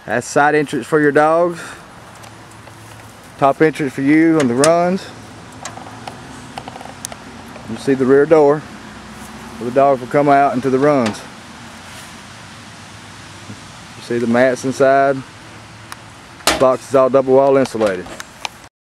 That's side entrance for your dogs. Top entrance for you on the runs. You see the rear door where the dogs will come out into the runs. You see the mats inside. This box is all double wall insulated.